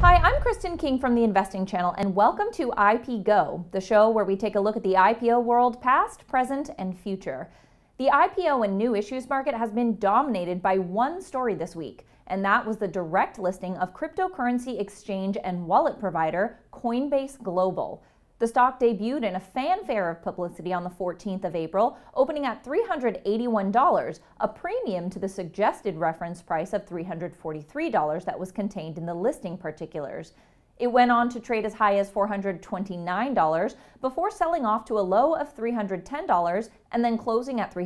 Hi, I'm Kristen King from the Investing Channel, and welcome to IPGo, the show where we take a look at the IPO world past, present, and future. The IPO and new issues market has been dominated by one story this week, and that was the direct listing of cryptocurrency exchange and wallet provider Coinbase Global. The stock debuted in a fanfare of publicity on the 14th of April, opening at $381, a premium to the suggested reference price of $343 that was contained in the listing particulars. It went on to trade as high as $429 before selling off to a low of $310 and then closing at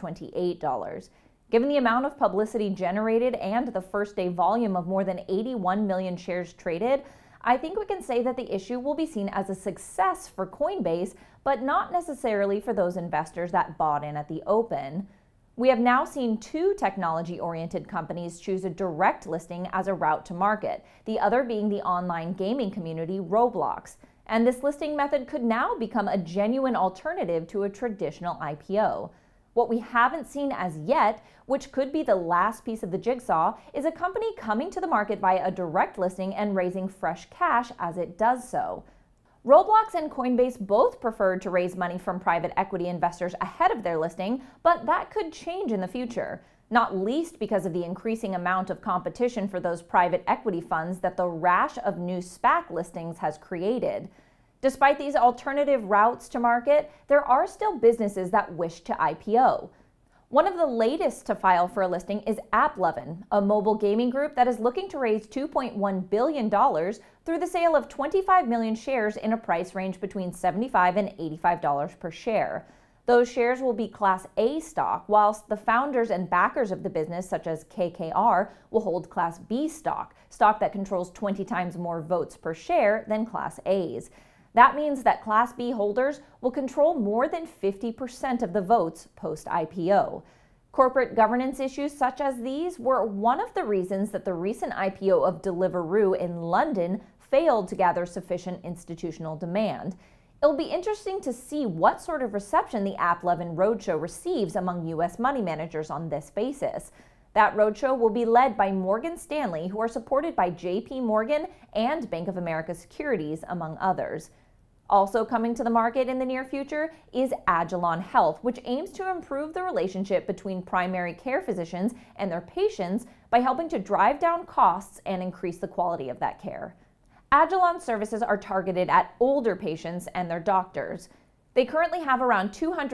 $328. Given the amount of publicity generated and the first day volume of more than 81 million shares traded, I think we can say that the issue will be seen as a success for Coinbase, but not necessarily for those investors that bought in at the open. We have now seen two technology-oriented companies choose a direct listing as a route to market, the other being the online gaming community Roblox. And this listing method could now become a genuine alternative to a traditional IPO. What we haven't seen as yet, which could be the last piece of the jigsaw, is a company coming to the market via a direct listing and raising fresh cash as it does so. Roblox and Coinbase both preferred to raise money from private equity investors ahead of their listing, but that could change in the future, not least because of the increasing amount of competition for those private equity funds that the rash of new SPAC listings has created. Despite these alternative routes to market, there are still businesses that wish to IPO. One of the latest to file for a listing is AppLovin, a mobile gaming group that is looking to raise $2.1 billion through the sale of 25 million shares in a price range between $75 and $85 per share. Those shares will be Class A stock, whilst the founders and backers of the business, such as KKR, will hold Class B stock that controls 20 times more votes per share than Class A's. That means that Class B holders will control more than 50% of the votes post-IPO. Corporate governance issues such as these were one of the reasons that the recent IPO of Deliveroo in London failed to gather sufficient institutional demand. It'll be interesting to see what sort of reception the AppLovin Roadshow receives among U.S. money managers on this basis. That roadshow will be led by Morgan Stanley, who are supported by JP Morgan and Bank of America Securities, among others. Also coming to the market in the near future is Agilon Health, which aims to improve the relationship between primary care physicians and their patients by helping to drive down costs and increase the quality of that care. Agilon services are targeted at older patients and their doctors. They currently have around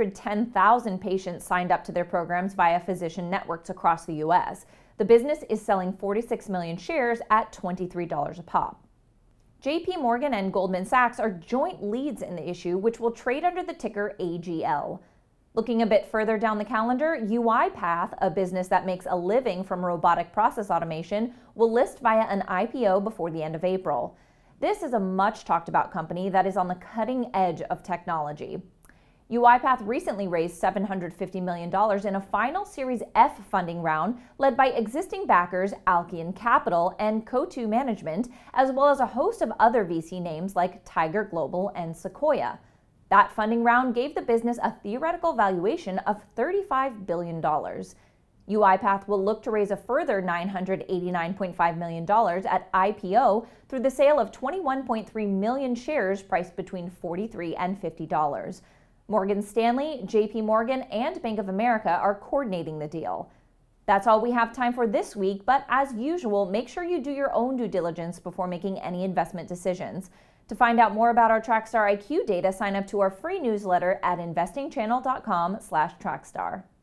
210,000 patients signed up to their programs via physician networks across the U.S. The business is selling 46 million shares at $23 a pop. JP Morgan and Goldman Sachs are joint leads in the issue, which will trade under the ticker AGL. Looking a bit further down the calendar, UiPath, a business that makes a living from robotic process automation, will list via an IPO before the end of April. This is a much talked about company that is on the cutting edge of technology. UiPath recently raised $750 million in a final Series F funding round led by existing backers Alkeon Capital and Coatue Management, as well as a host of other VC names like Tiger Global and Sequoia. That funding round gave the business a theoretical valuation of $35 billion. UiPath will look to raise a further $989.5 million at IPO through the sale of 21.3 million shares priced between $43 and $50. Morgan Stanley, JP Morgan, and Bank of America are coordinating the deal. That's all we have time for this week, but as usual, make sure you do your own due diligence before making any investment decisions. To find out more about our Trackstar IQ data, sign up to our free newsletter at investingchannel.com/Trackstar.